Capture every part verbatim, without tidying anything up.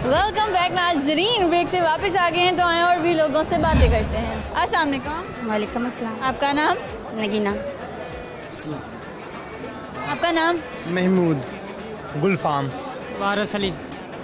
Welcome back. नाज़रीन break से वापस आ गए हैं तो आए और भी लोगों से बातें करते हैं। अस्सलाम वालेकुम। वालेकुम अस्सलाम। आपका नाम? नगीना। आपका नाम? महमूद। गुलफाम। वारिस अली।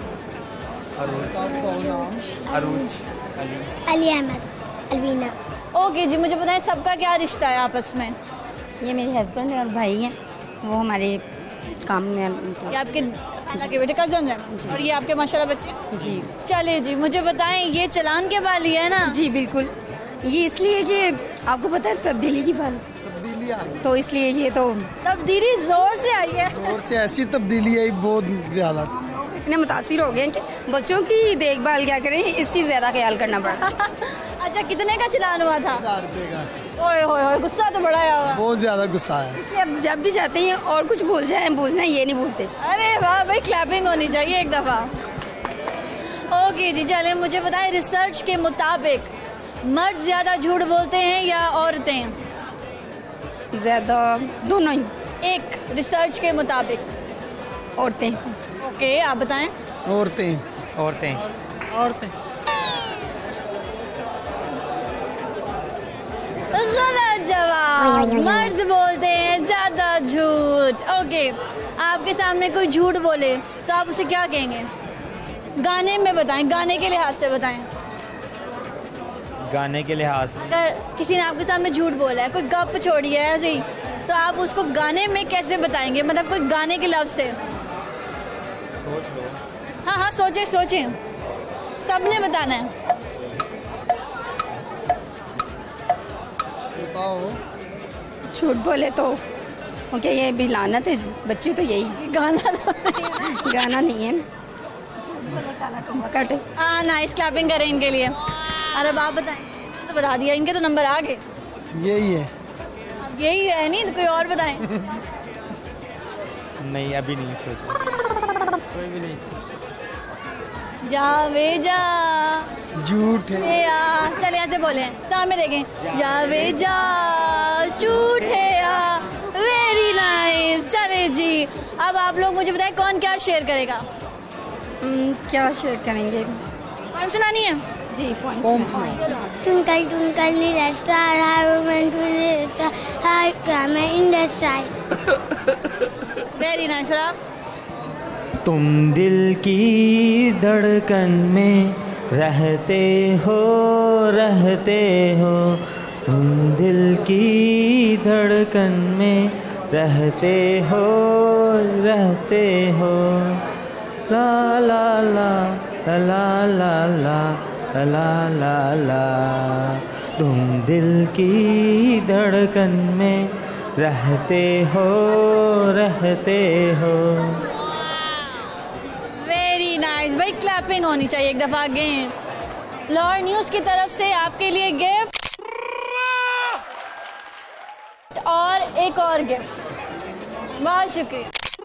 अरूज। अली अहमद। अलवीना। ओके जी, मुझे बताएं सबका क्या रिश्ता है आपस में? ये मेरे हस्बैंड और भाई हैं, वो हमारे काम में ये आपके खाला के बेटे कजन हैं और ये आपके माशाल्लाह बच्चे? जी। चलिए जी, मुझे बताएं ये चलान के बाल ही है ना? जी बिल्कुल, ये इसलिए कि आपको पता है तब्दीली की बात, तब्दीली आई तो इसलिए ये तो तब्दीली जोर से आई है। जोर से ऐसी तब्दीली आई बहुत ज़्यादा। इतने मुतासिर हो गए हैं कि बच्चों की देखभाल क्या करें, इसकी ज़्यादा ख्याल करना पड़ा। अच्छा, कितने का चलान हुआ था? हजार रुपये का। ओए होए होए, गुस्सा तो बड़ा आया हुआ। बहुत ज़्यादा गुस्सा है। इसलिए अब जब भी जाते हैं और कुछ भूल जाए भूलना ये नहीं भूलते। अरे वाह भाई, क्लैपिंग होनी चाहिए एक दफ़ा। ओके जी, चले मुझे बताएं रिसर्च के मुताबिक मर्द ज़्यादा झूठ बोलते हैं या औरतें? ज़्यादा दोनों ही। एक रिसर्च के मुताबिक औरतें। ओके, आप बताएं। औरतें। औरतें। औरतें। गलत जवाब, मर्द बोलते हैं ज़्यादा झूठ। ओके, आपके सामने कोई झूठ बोले तो आप उसे क्या कहेंगे? गाने में बताएं, गाने के लिहाज से बताएं। गाने के लिहाज। अगर किसी ने आपके सामने झूठ बोला है, कोई गप छोड़ी है ऐसे ही, तो आप उसको गाने में कैसे बताएंगे? मतलब कोई गाने के लफ्ज़ से। सोच लो। हाँ हाँ, सोचें सोचें, सबने बताना है। बताओ। झूठ बोले तो ओके, ये भी लानत है, बच्चे तो यही गाना तो गाना नहीं है। कट। हाँ, नाइस, क्लैपिंग करें इनके लिए। और अब आप बताएं। तो बता दिया, इनके तो नंबर आ गए। यही है। अब यही है नहीं तो कोई और बताएं। नहीं, अभी नहीं सोचा। कोई भी नहीं। जावे जा झूठ है। या चले ऐसे बोले, सामने देखें। जावे जा झूठे या। Very nice. चले जी, अब आप लोग मुझे बताएं कौन क्या शेयर करेगा? हम्म, क्या शेयर करेंगे? पॉइंट सुनानी है जी। Point. Twinkle twinkle little star, how went to the star, how climb in the sky. Very nice. तुम दिल की धड़कन में रहते हो रहते हो, तुम दिल की धड़कन में रहते हो रहते हो, ला ला ला ला ला ला ला ला ला, तुम दिल की धड़कन में रहते हो रहते हो। वेरी नाइस भाई, क्लैपिंग होनी चाहिए एक दफा आगे। लाहौर न्यूज़ की तरफ से आपके लिए गिफ्ट और एक और गिफ्ट। बहुत शुक्रिया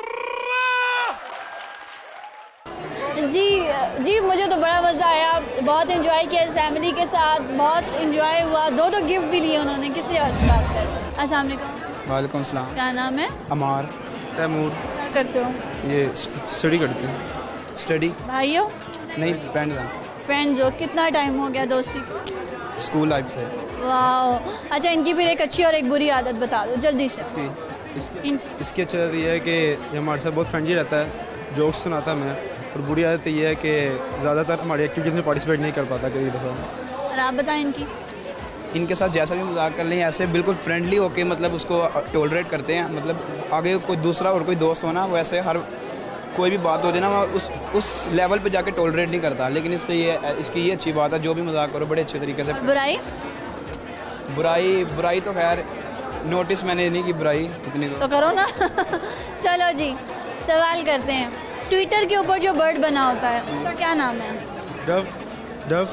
जी। जी, मुझे तो बड़ा मज़ा आया, बहुत एंजॉय किया फैमिली के साथ, बहुत एंजॉय हुआ। दो दो गिफ्ट भी लिए उन्होंने। किसी और से बात कर। अस्सलाम वालेकुम। वालेकुम सलाम। क्या नाम है? अमार। तैमूर। क्या करते हो? ये स्टडी करते हैं। स्टडी भाई हो? नहीं, फ्रेंड्स हैं। फ्रेंड्स हो? कितना टाइम हो गया दोस्ती को? स्कूल लाइफ से। वाह। अच्छा, इनकी फिर एक अच्छी और एक बुरी आदत बता दो जल्दी से। इसकी इस, इनकी इसकी अच्छी आदत ये है कि ये हमारे साथ बहुत फ्रेंडली रहता है, जोक्स सुनाता है मैं। और बुरी आदत ये है कि ज़्यादातर हमारी एक्टिविटीज़ में पार्टिसिपेट नहीं कर पाता कई दफ़ा। और आप बताएं इनकी। इनके साथ जैसा भी मजाक कर लें ऐसे बिल्कुल फ्रेंडली होके मतलब उसको टॉलरेट करते हैं। मतलब आगे कोई दूसरा और कोई दोस्त हो ना, वो ऐसे हर कोई भी बात हो जाए ना, वो उस उस लेवल पे जाके टॉलरेट नहीं करता। लेकिन इससे ये इसकी ये अच्छी बात है, जो भी मजाक करो बड़े अच्छे तरीके से। बुराई? बुराई बुराई तो खैर नोटिस मैंने नहीं की बुराई इतनी तो, तो करो ना। चलो जी, सवाल करते हैं। ट्विटर के ऊपर जो बर्ड बना होता है उसका क्या नाम है? डव। डव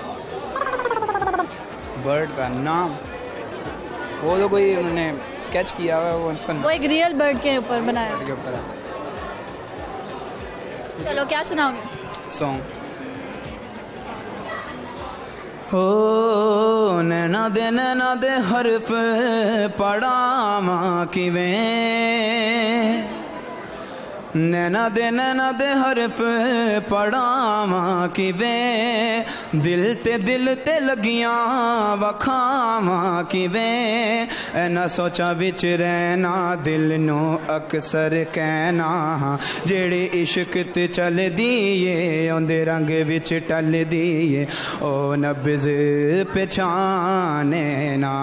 बर्ड का नाम वो तो कोई उन्होंने स्केच किया हुआ है, वो उसका वो एक रियल बर्ड के ऊपर बनाया है। के ऊपर है। चलो, क्या सुनाओगे? सॉन्ग। हो नैना दे नैना दे हरफ पढ़ावा किवें, नैना दे नैना दे हरफ पढ़ावां किवें, दिल ते दिल ते लगियां वखावां किवें, ऐना सोचा विच रहना दिल नू अक्सर कहना, जेड़ी इश्क ते चलदी ए ओंदे रंग विच टलदी ए, ओ नब्ज़ पहचाने ना।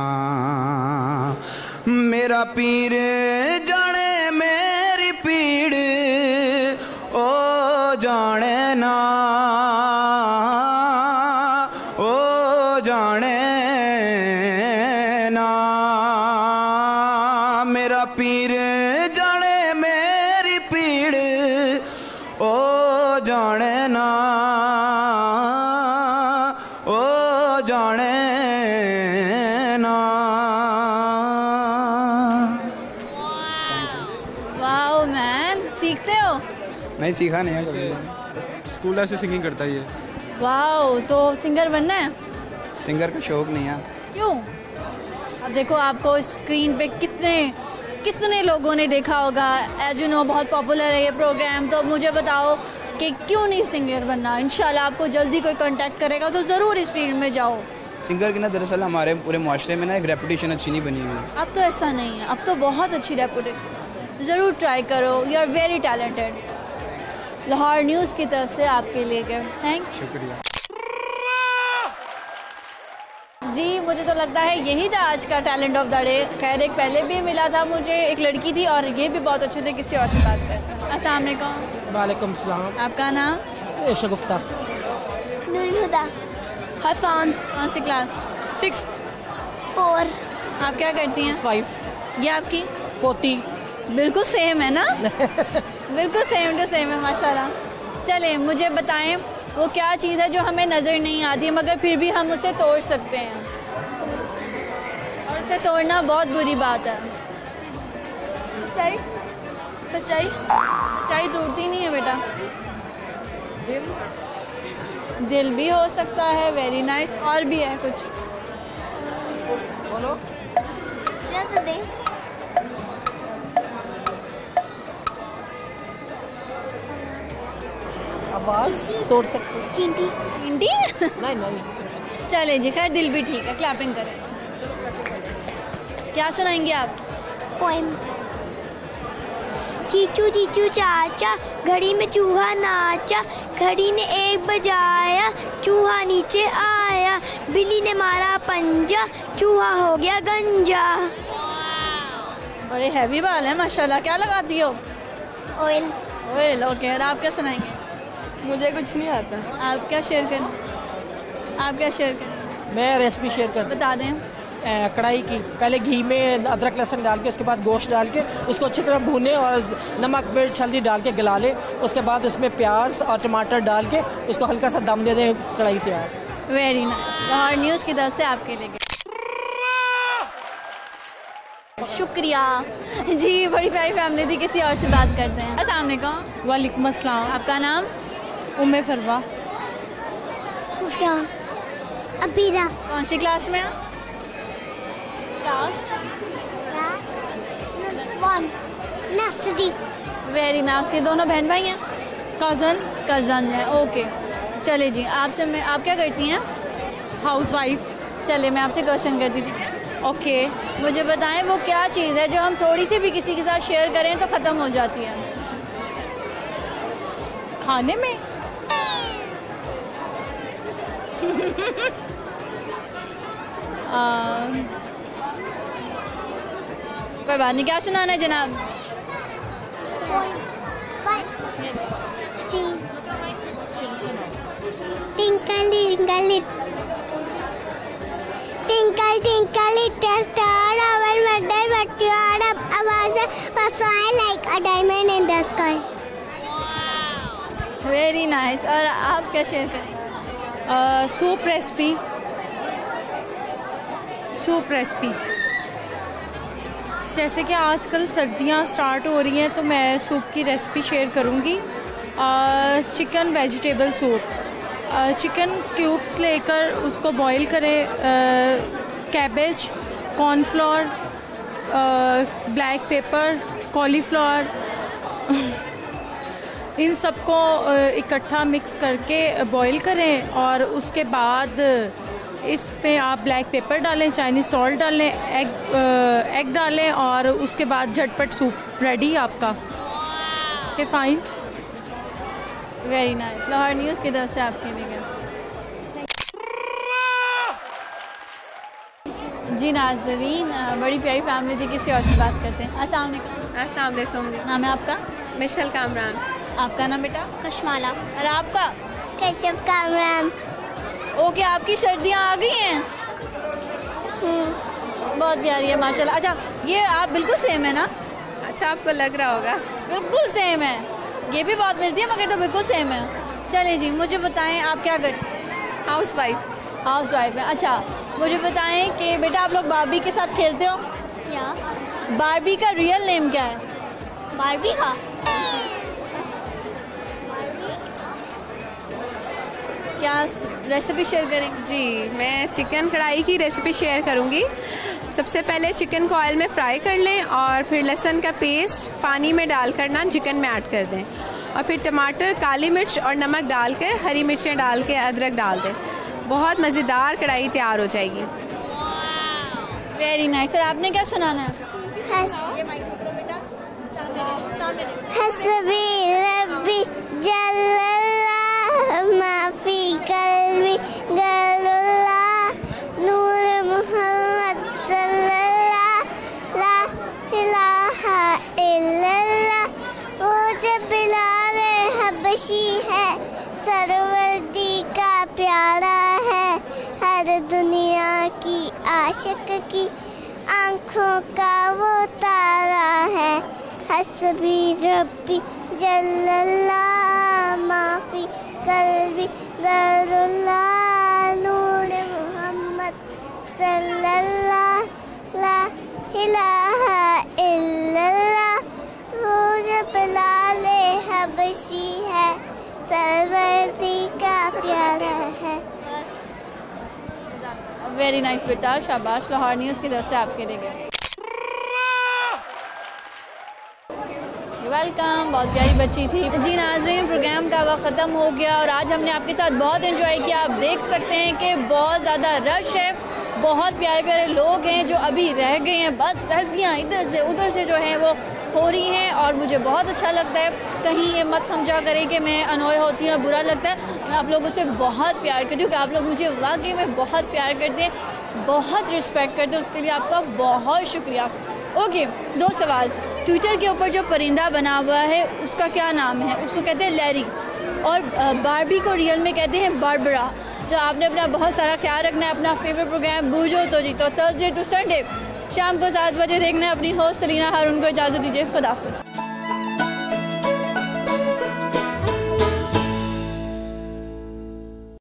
मेरा पीर जाने मेरी पीड़, ओ जाने ना, ओ जाने ना। मेरा पीर जाने मेरी पीड़, ओ जाने ना, ओ जाने ना। वाओ मैन, सीखते हो? नहीं सीखा नहीं है कभी। स्कूल लाइफ से सिंगिंग करता ही है। वाओ, तो सिंगर बनना है? सिंगर का शौक नहीं है। क्यों? अब देखो आपको स्क्रीन पे कितने कितने लोगों ने देखा होगा, एज यू नो बहुत पॉपुलर है ये प्रोग्राम, तो मुझे बताओ कि क्यों नहीं सिंगर बनना? इंशाल्लाह आपको जल्दी कोई कांटेक्ट करेगा तो ज़रूर इस फील्ड में जाओ। सिंगर की ना दरअसल हमारे पूरे माशरे में ना एक रेपुटेशन अच्छी नहीं बनी हुई है। अब तो ऐसा नहीं है, अब तो बहुत अच्छी रेपुटेशन, ज़रूर ट्राई करो, you are very talented. Lahore news की तरफ से आपके लिए गिफ्ट। थैंक शुक्रिया जी। मुझे तो लगता है यही था आज का टैलेंट ऑफ द डे। खैर एक पहले भी मिला था मुझे, एक लड़की थी और ये भी बहुत अच्छे थे, किसी और से बात करते हैं। अस्सलाम वालेकुम। वालेकुम सलाम। आपका नाम? शगुफ्ता। नूरहुदा। हसन। कौन सी क्लास? सिक्स। फोर। आप क्या करती हैं? फाइव। ये आपकी पोती। बिल्कुल सेम है ना? बिल्कुल सेम टू सेम है माशाल्लाह। चलें मुझे बताएं वो क्या चीज़ है जो हमें नज़र नहीं आती मगर फिर भी हम उसे तोड़ सकते हैं, और उसे तोड़ना बहुत बुरी बात है। सच्चाई। सच्चाई सच्चाई टूटती नहीं है बेटा। दिल। दिल भी हो सकता है। Very nice. और भी है कुछ? बोलो। रख दे। आवाज तोड़ सकते। चींटी। चींटी? नहीं नहीं। चले जी, खैर दिल भी ठीक है। क्लैपिंग करें। क्या सुनाएंगे आप? पोएम। चीचू चीचू चाचा, घड़ी में चूहा नाचा, घड़ी ने एक बजाया, चूहा नीचे आया, बिल्ली ने मारा पंजा, चूहा हो गया गंजा। बड़े हैवी बाल हैं माशाल्लाह। क्या लगाती हो? ऑयल। ऑयल। ओके। और आप क्या सुनाएंगे? मुझे कुछ नहीं आता। आप क्या शेयर करें? आप क्या शेयर करें? मैं रेसिपी शेयर कर बता दें। अ, कढ़ाई की पहले घी में अदरक लहसुन डाल के उसके बाद गोश्त डाल के उसको अच्छी तरह भूने और नमक मिर्च हल्दी डाल के गला ले। उसके बाद उसमें प्याज और टमाटर डाल के उसको हल्का सा दम दे दें, कढ़ाई तैयार। Very nice. लाहौर न्यूज़ की तरफ से आपके लिए शुक्रिया जी। बड़ी प्यारी फैमिली थी। किसी और से बात करते हैं। अस्सलाम वालेकुम। वालेकुम अस्सलाम। आपका नाम? उम्मे फरवा। सुफियान। अबीरा। कौन सी क्लास में? Class one. Nursery. Very nice. ये दोनों बहन भाई हैं? कज़न। कज़न है। ओके। चले जी, आपसे मैं आप क्या करती हैं? Housewife. चले मैं आपसे क्वेश्चन करती थी। ठीक है? ओके। मुझे बताएं वो क्या चीज़ है जो हम थोड़ी सी भी किसी के साथ शेयर करें तो ख़त्म हो जाती है? खाने में। आ, कोई बात नहीं। क्या सुनाना है जनाब? Twinkle twinkle little Twinkle twinkle little star, our mother what you are up, was was I like a diamond in the sky. Very nice. और आप क्या शेयर करें? Soup recipe. सूप रेसिपी जैसे कि आजकल सर्दियां स्टार्ट हो रही हैं तो मैं सूप की रेसिपी शेयर करूंगी। Chicken vegetable soup. Chicken cubes लेकर उसको बॉईल करें। Cabbage, cornflour, black pepper, cauliflower इन सबको अ, इकट्ठा मिक्स करके बॉईल करें और उसके बाद इस पे आप ब्लैक पेपर डालें, चाइनीज सॉल्ट डालें, एग एग डालें और उसके बाद झटपट सूप रेडी आपका। Okay fine. Very nice. Lahore news की तरफ से आपके लिए। जी नाज़रीन, बड़ी प्यारी फैमिली थी, किसी और से बात करते हैं। अस्सलाम वालेकुम। अस्सलाम वालेकुम। नाम है आपका? मिशल कामरान। आपका नाम बेटा? कशमाला। और आपका? कश्यप कामरान। ओके, आपकी सर्दियाँ आ गई हैं? बहुत प्यारी है माशाल्लाह। अच्छा, ये आप बिल्कुल सेम है ना? अच्छा, आपको लग रहा होगा। बिल्कुल सेम है। ये भी बहुत मिलती है मगर तो बिल्कुल सेम है। चलिए जी, मुझे बताएं आप क्या करते? House wife. हाउस वाइफ है। अच्छा, मुझे बताएं कि बेटा आप लोग बारबी के साथ खेलते हो? क्या? बारबी का रियल नेम क्या है? बारबी का? क्या रेसिपी शेयर करेंगे? जी, मैं चिकन कढ़ाई की रेसिपी शेयर करूंगी। सबसे पहले चिकन को ऑयल में फ्राई कर लें और फिर लहसुन का पेस्ट पानी में डालकर ना चिकन में ऐड कर दें और फिर टमाटर, काली मिर्च और नमक डाल के, हरी मिर्चें डाल के, अदरक डाल दें। बहुत मज़ेदार कढ़ाई तैयार हो जाएगी। Very nice. और आपने क्या सुनाना है? हस ये माइक पकड़ो बेटा, सामने देखो, सामने देखो। हस्बी रब्बी जल्लल्लाह माफी कल्बी गैरुल्लाह नूर मोहम्मद सल्लल्लाह ला इलाहा इल्लल्लाह। वो जब बिलाल हबशी है, सरवर्दी का प्यारा है, हर दुनिया की आशिक की आँखों का वो तारा है। हस्बी रब्बी जल्लल्लाह माफी कल्बी गैरुल्लाह नूर मोहम्मद सल्लल्लाह ला इलाहा इल्लल्लाह। वो जब बिलाल हबशी है, सरवर्दी का प्यारा है। वेरी नाइस बेटा, शाबाश। लाहौर न्यूज़ की तरफ से आपके लिए गए। वेलकम। बहुत प्यारी बच्ची थी। जी नाज़रीन, प्रोग्राम का वक्त ख़त्म हो गया और आज हमने आपके साथ बहुत एंजॉय किया। आप देख सकते हैं कि बहुत ज़्यादा रश है, बहुत प्यारे प्यारे लोग हैं जो अभी रह गए हैं। बस सेल्फियाँ इधर से उधर से जो हैं वो हो रही हैं और मुझे बहुत अच्छा लगता है। कहीं ये मत समझा करें कि मैं अनोय होती हूँ, बुरा लगता है। मैं आप लोगों से बहुत प्यार करती हूँ कि आप लोग मुझे वाकई में बहुत प्यार करते हैं, बहुत रिस्पेक्ट करते हैं। उसके लिए आपका बहुत शुक्रिया। ओके, दो सवाल। ट्विटर के ऊपर जो परिंदा बना हुआ है उसका क्या नाम है? उसको कहते हैं लैरी और बारबी को रियल में कहते हैं बारबरा। तो आपने अपना बहुत सारा ख्याल रखना है। अपना फेवरेट प्रोग्राम बूझो तो जीतो थर्सडे टू संडे शाम को सात बजे देखना है। अपनी होस्ट अलीना हारून को इजाज़त दीजिए। खुदा हाफ़िज़।